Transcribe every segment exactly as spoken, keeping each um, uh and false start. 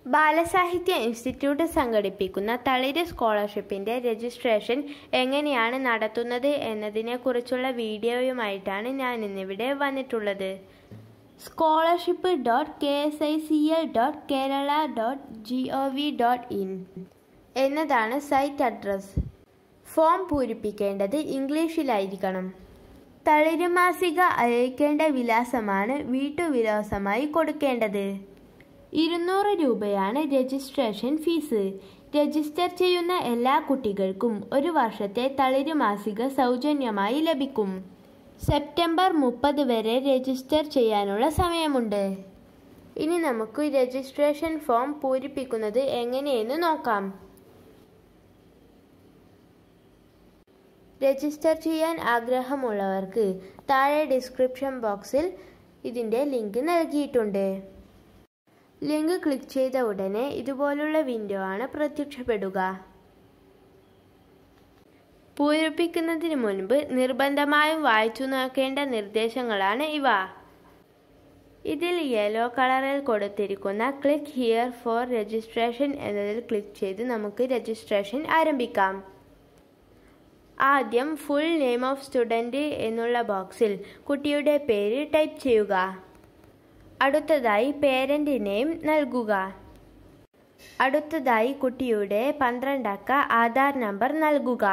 ബാലസാഹിത്യ ഇൻസ്റ്റിറ്റ്യൂട്ട് സംഘടിപ്പിക്കുന്ന തളിര് സ്കോളർഷിപ്പിൻ്റെ രജിസ്ട്രേഷൻ എങ്ങനെയാണ് നടത്തുന്നത് എന്നതിനെക്കുറിച്ചുള്ള വീഡിയോയുമായിട്ടാണ് ഞാൻ ഇന്നിവിടെ വന്നിട്ടുള്ളത്. Scholarship dot K S I C L dot Kerala dot G O V dot in എന്നതാണ് സൈറ്റ് അഡ്രസ്. ഫോം പൂരിപ്പിക്കേണ്ടത് ഇംഗ്ലീഷിലായിരിക്കണം. തളിര് മാസിക അയക്കേണ്ട വിലാസമാണ് വീട്ടുവിലാസമായി കൊടുക്കേണ്ടത്. ഇരുന്നൂറ് രൂപയാണ് രജിസ്ട്രേഷൻ ഫീസ്. രജിസ്റ്റർ ചെയ്യുന്ന എല്ലാ കുട്ടികൾക്കും ഒരു വർഷത്തെ തളിര് മാസിക സൗജന്യമായി ലഭിക്കും. സെപ്റ്റംബർ മുപ്പത് വരെ രജിസ്റ്റർ ചെയ്യാനുള്ള സമയമുണ്ട്. ഇനി നമുക്ക് രജിസ്ട്രേഷൻ ഫോം പൂരിപ്പിക്കുന്നത് എങ്ങനെയെന്ന് നോക്കാം. രജിസ്റ്റർ ചെയ്യാൻ ആഗ്രഹമുള്ളവർക്ക് താഴെ ഡിസ്ക്രിപ്ഷൻ ബോക്സിൽ ഇതിൻ്റെ ലിങ്ക് നൽകിയിട്ടുണ്ട്. ലിങ്ക് ക്ലിക്ക് ചെയ്ത ഉടനെ ഇതുപോലുള്ള വിൻഡോ ആണ് പ്രത്യക്ഷപ്പെടുക. പൂരിപ്പിക്കുന്നതിന് മുൻപ് നിർബന്ധമായും വായിച്ചു നോക്കേണ്ട നിർദ്ദേശങ്ങളാണ് ഇവ. ഇതിൽ യെല്ലോ കളറിൽ കൊടുത്തിരിക്കുന്ന ക്ലിക്ക് ഹിയർ ഫോർ രജിസ്ട്രേഷൻ എന്നതിൽ ക്ലിക്ക് ചെയ്ത് നമുക്ക് രജിസ്ട്രേഷൻ ആരംഭിക്കാം. ആദ്യം ഫുൾ നെയിം ഓഫ് സ്റ്റുഡൻറ് എന്നുള്ള ബോക്സിൽ കുട്ടിയുടെ പേര് ടൈപ്പ് ചെയ്യുക. അടുത്തതായി പേരൻ്റ് നെയിം നൽകുക. അടുത്തതായി കുട്ടിയുടെ പന്ത്രണ്ടക്ക ആധാർ നമ്പർ നൽകുക.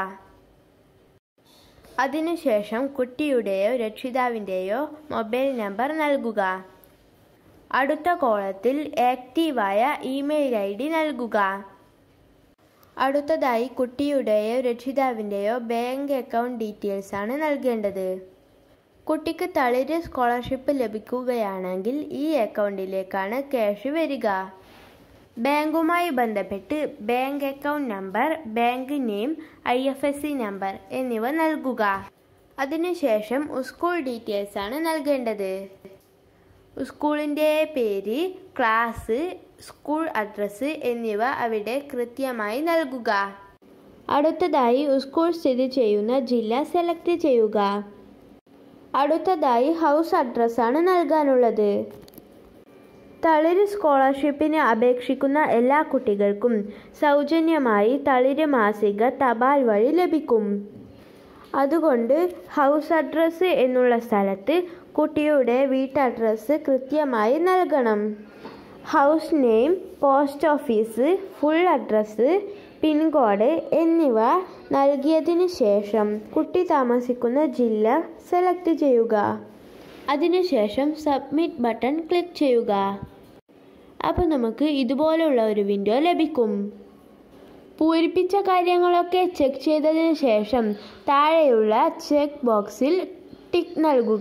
അതിനുശേഷം കുട്ടിയുടെയോ രക്ഷിതാവിൻ്റെയോ മൊബൈൽ നമ്പർ നൽകുക. അടുത്ത കോളത്തിൽ ആക്റ്റീവായ ഇമെയിൽ ഐ ഡി നൽകുക. അടുത്തതായി കുട്ടിയുടെയോ രക്ഷിതാവിൻ്റെയോ ബാങ്ക് അക്കൗണ്ട് ഡീറ്റെയിൽസ് ആണ് നൽകേണ്ടത്. കുട്ടിക്ക് തളിര് സ്കോളർഷിപ്പ് ലഭിക്കുകയാണെങ്കിൽ ഈ അക്കൗണ്ടിലേക്കാണ് ക്യാഷ് വരിക. ബാങ്കുമായി ബന്ധപ്പെട്ട് bank account number, bank name, I F S C number എന്നിവ നൽകുക. അതിനുശേഷം സ്കൂൾ ഡീറ്റെയിൽസ് ആണ് നൽകേണ്ടത്. സ്കൂളിൻ്റെ പേര്, ക്ലാസ്, സ്കൂൾ അഡ്രസ്സ് എന്നിവ അവിടെ കൃത്യമായി നൽകുക. അടുത്തതായി സ്കൂൾ സ്ഥിതി ചെയ്യുന്ന ജില്ല സെലക്ട് ചെയ്യുക. അടുത്തതായി ഹൗസ് അഡ്രസ്സാണ് നൽകാനുള്ളത്. തളിര് സ്കോളർഷിപ്പിന് അപേക്ഷിക്കുന്ന എല്ലാ കുട്ടികൾക്കും സൗജന്യമായി തളിര് മാസിക തപാൽ വഴി ലഭിക്കും. അതുകൊണ്ട് ഹൗസ് അഡ്രസ്സ് എന്നുള്ള സ്ഥലത്ത് കുട്ടിയുടെ വീട്ടഡ്രസ്സ് കൃത്യമായി നൽകണം. House name, post office, full address, pin code എന്നിവ നൽകിയതിനു ശേഷം കുട്ടി താമസിക്കുന്ന ജില്ല സെലക്ട് ചെയ്യുക. അതിനുശേഷം സബ്മിറ്റ് ബട്ടൺ ക്ലിക്ക് ചെയ്യുക. അപ്പോൾ നമുക്ക് ഇതുപോലുള്ള ഒരു വിൻഡോ ലഭിക്കും. പൂരിപ്പിച്ച കാര്യങ്ങളൊക്കെ ചെക്ക് ചെയ്തതിനു ശേഷം താഴെയുള്ള ചെക്ക് ബോക്സിൽ ടിക്ക് നൽകുക.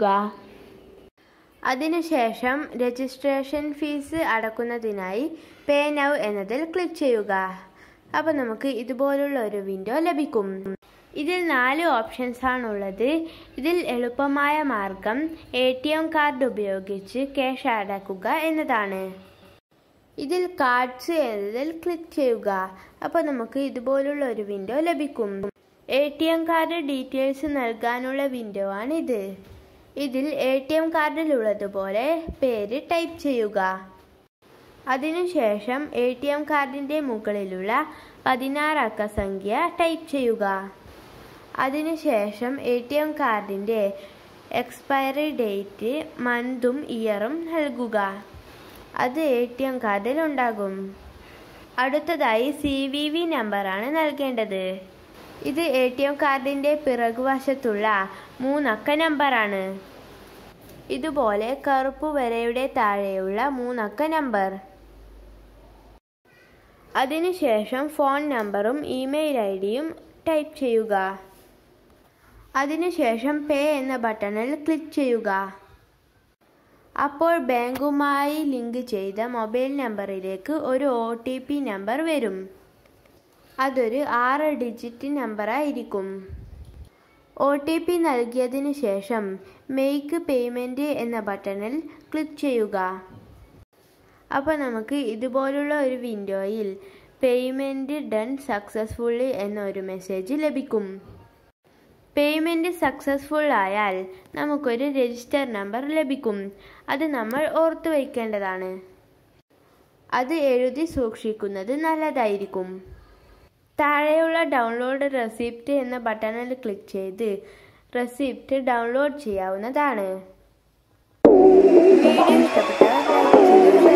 അതിനുശേഷം രജിസ്ട്രേഷൻ ഫീസ് അടക്കുന്നതിനായി പേ നൗ എന്നതിൽ ക്ലിക്ക് ചെയ്യുക. അപ്പോൾ നമുക്ക് ഇതുപോലുള്ള ഒരു വിൻഡോ ലഭിക്കും. ഇതിൽ നാല് ഓപ്ഷൻസ് ആണുള്ളത്. ഇതിൽ എളുപ്പമായ മാർഗം എ ടി എം കാർഡ് ഉപയോഗിച്ച് ക്യാഷ് അടക്കുക എന്നതാണ്. ഇതിൽ കാർഡ്സ് എന്നതിൽ ക്ലിക്ക് ചെയ്യുക. അപ്പോൾ നമുക്ക് ഇതുപോലുള്ള ഒരു വിൻഡോ ലഭിക്കും. A T M card details നൽകാനുള്ള വിൻഡോ ആണിത്. ഇതിൽ എ ടി എം കാർഡിലുള്ളതുപോലെ പേര് ടൈപ്പ് ചെയ്യുക. അതിനുശേഷം എ ടി എം കാർഡിൻ്റെ മുകളിലുള്ള പതിനാറ് അക്ക സംഖ്യ ടൈപ്പ് ചെയ്യുക. അതിനുശേഷം എ ടി എം കാർഡിൻ്റെ എക്സ്പയറി ഡേറ്റ്, മന്തും ഇയറും നൽകുക. അത് എ ടി എം കാർഡിൽ ഉണ്ടാകും. അടുത്തതായി സി വി വി നമ്പറാണ് നൽകേണ്ടത്. ഇത് എ ടി എം കാർഡിൻ്റെ പിറകുവശത്തുള്ള മൂന്നക്ക നമ്പറാണ്. ഇതുപോലെ കറുപ്പ് വരയുടെ താഴെയുള്ള മൂന്നക്ക നമ്പർ. അതിനുശേഷം ഫോൺ നമ്പറും ഇമെയിൽ ഐ ഡിയും ടൈപ്പ് ചെയ്യുക. അതിനുശേഷം പേ എന്ന ബട്ടണിൽ ക്ലിക്ക് ചെയ്യുക. അപ്പോൾ ബാങ്കുമായി ലിങ്ക് ചെയ്ത മൊബൈൽ നമ്പറിലേക്ക് ഒരു ഒ ടി പി നമ്പർ വരും. അതൊരു ആറ് ഡിജിറ്റ് നമ്പറായിരിക്കും. ഒ ടി പി നൽകിയതിനു ശേഷം മെയ്ക്ക് പേയ്മെൻറ്റ് എന്ന ബട്ടണിൽ ക്ലിക്ക് ചെയ്യുക. അപ്പോൾ നമുക്ക് ഇതുപോലുള്ള ഒരു വിൻഡോയിൽ പേയ്മെൻറ്റ് ഡൺ സക്സസ്ഫുള്ളി എന്നൊരു മെസ്സേജ് ലഭിക്കും. പേയ്മെൻറ്റ് സക്സസ്ഫുൾ ആയാൽ നമുക്കൊരു രജിസ്റ്റർ നമ്പർ ലഭിക്കും. അത് നമ്മൾ ഓർത്തു വയ്ക്കേണ്ടതാണ്. അത് എഴുതി സൂക്ഷിക്കുന്നത് നല്ലതായിരിക്കും. താഴെയുള്ള ഡൗൺലോഡ് റെസിപ്റ്റ് എന്ന ബട്ടണിൽ ക്ലിക്ക് ചെയ്ത് റെസിപ്റ്റ് ഡൗൺലോഡ് ചെയ്യാവുന്നതാണ്. വീഡിയോ ഇഷ്ടപ്പെട്ടാൽ ലൈക്ക് ചെയ്യുക.